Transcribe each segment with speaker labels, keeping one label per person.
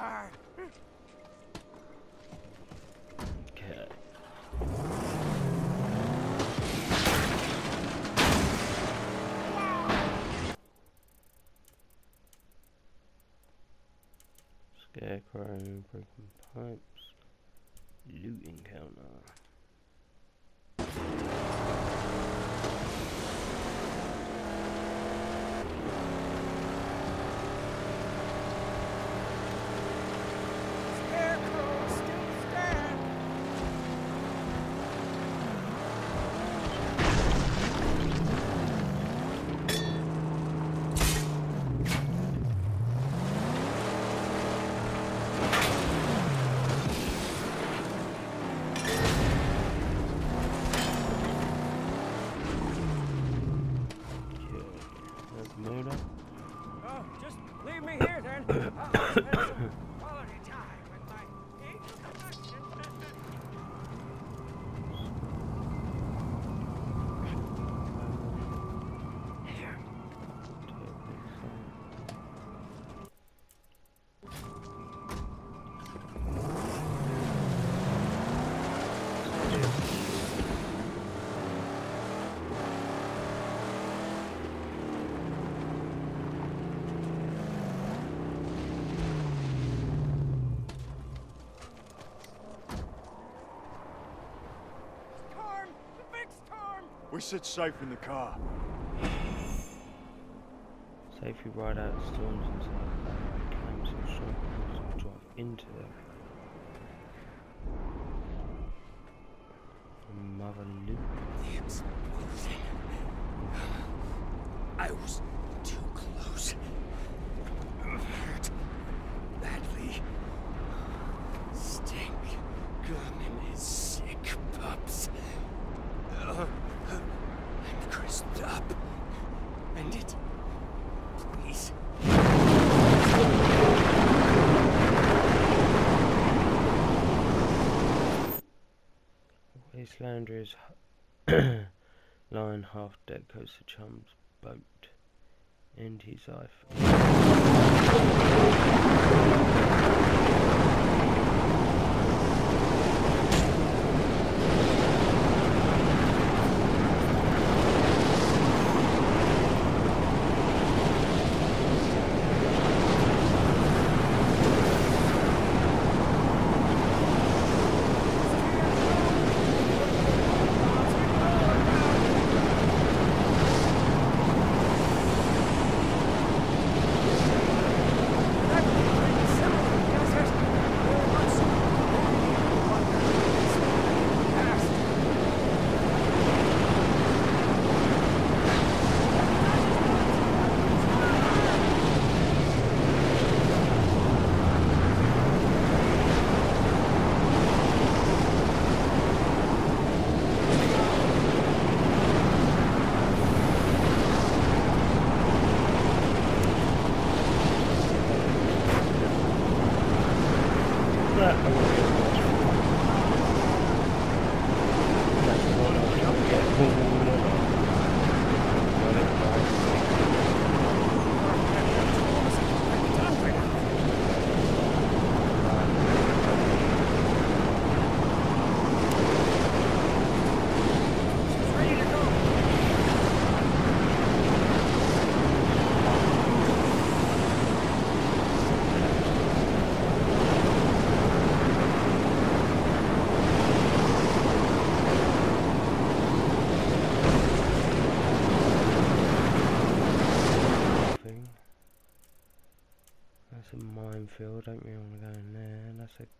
Speaker 1: Okay. Scarecrow, broken pipes, loot encounter.
Speaker 2: We sit safe in the car.
Speaker 1: Safely ride out the storms inside the barrier camps and strongholds and drive into them. Mother Luke.
Speaker 3: The explosion. I was too close. Hurt badly. Stink gun and his sick pups. I'm crisped up. End it. Please.
Speaker 1: Wastelander is lying half dead close to Chum's boat. End his life. That's a minefield, don't really want to go in there. That's a...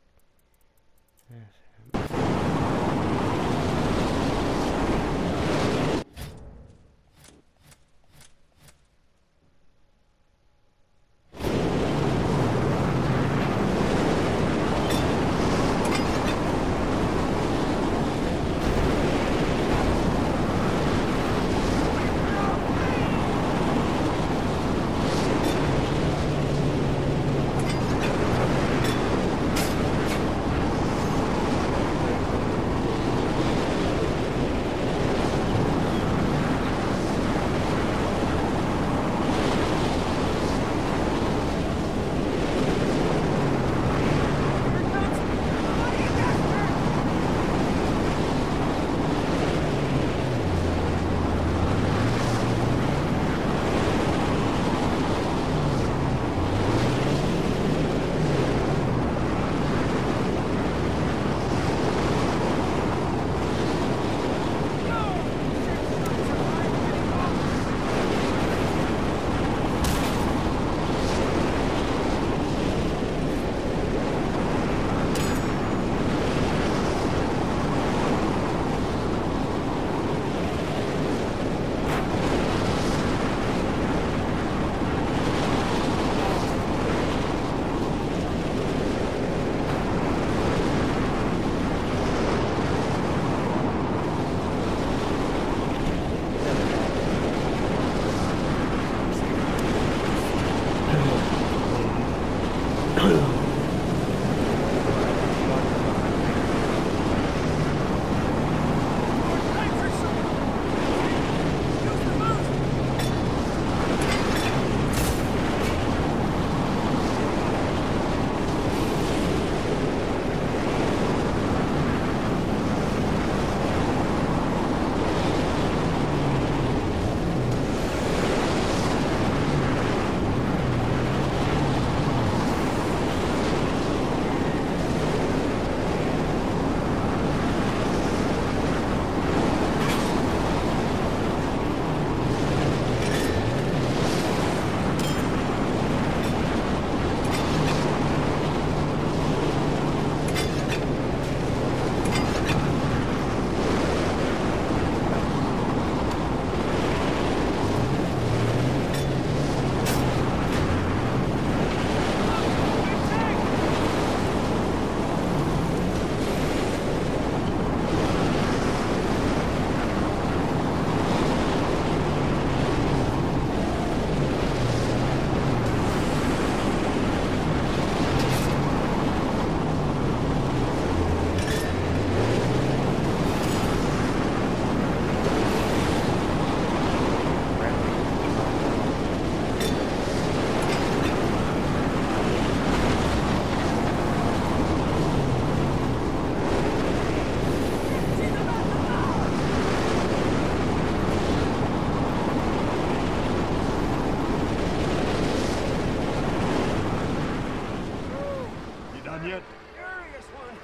Speaker 3: You furious one!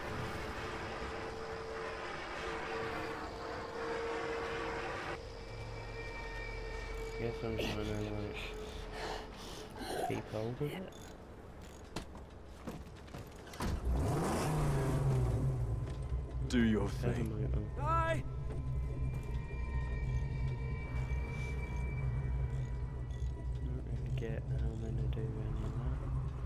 Speaker 1: Guess I'm just gonna like keep hold of it.
Speaker 3: Do your
Speaker 1: Have a
Speaker 3: thing.
Speaker 1: moment.
Speaker 3: Bye!
Speaker 1: Don't really get how I'm gonna do any of that.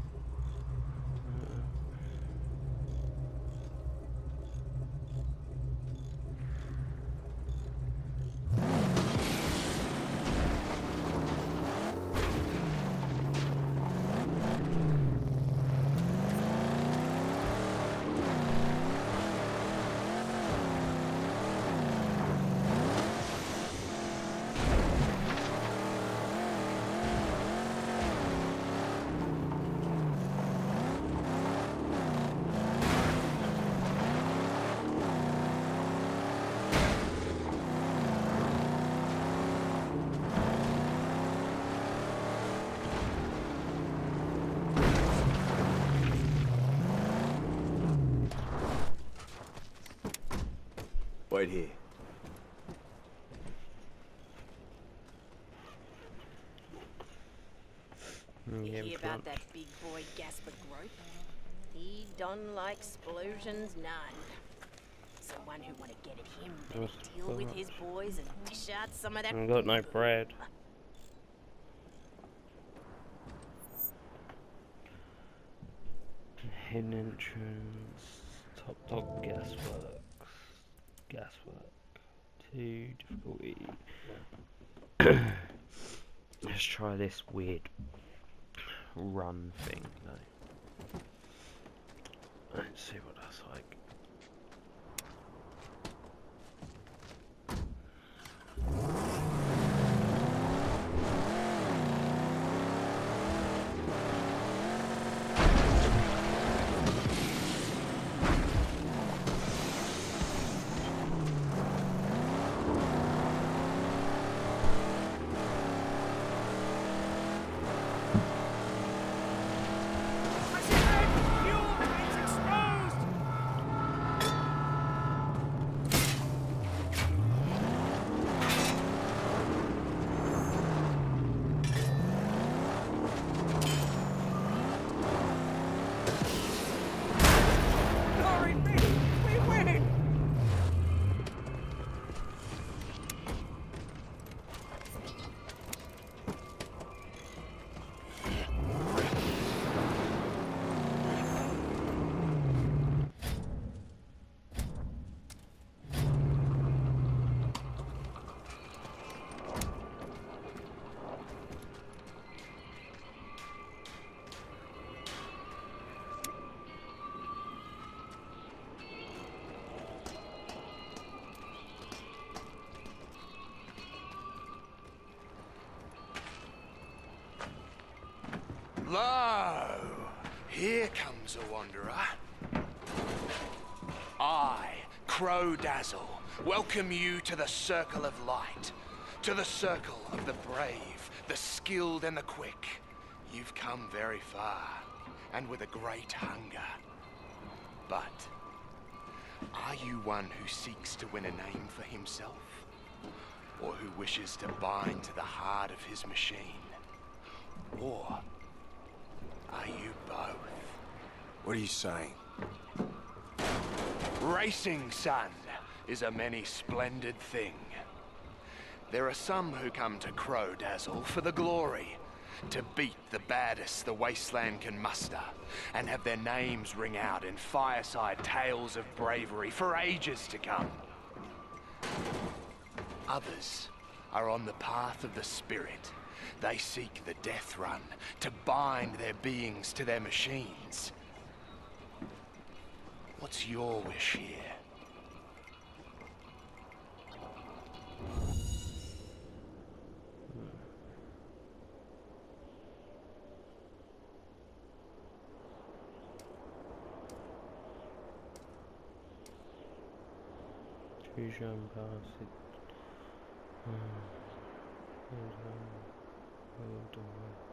Speaker 3: Wait here.
Speaker 1: Yeah,
Speaker 2: Hear about that big boy Gasper Grope? He don't like explosions none. Someone who wanna get at him better
Speaker 1: What's
Speaker 2: deal with
Speaker 1: that?
Speaker 2: his boys and dish out some of that.
Speaker 1: I've got no
Speaker 2: boom.
Speaker 1: bread. Hidden entrance, top dog gasworks, gaswork, 2 difficulty. Let's try this weird run thing though. Let's see what that's like.
Speaker 4: Lo! Here comes a wanderer. I, Crow Dazzle, welcome you to the Circle of Light. To the Circle of the Brave, the Skilled and the Quick. You've come very far, and with a great hunger. But, are you one who seeks to win a name for himself? Or who wishes to bind to the heart of his machine? Or are you both?
Speaker 3: What are you saying?
Speaker 4: Racing, son, is a many splendid thing. There are some who come to Crow Dazzle for the glory, to beat the baddest the wasteland can muster, and have their names ring out in fireside tales of bravery for ages to come. Others are on the path of the spirit. They seek the death run to bind their beings to their machines. What's your wish here?
Speaker 1: Fusion pass it. Hold on.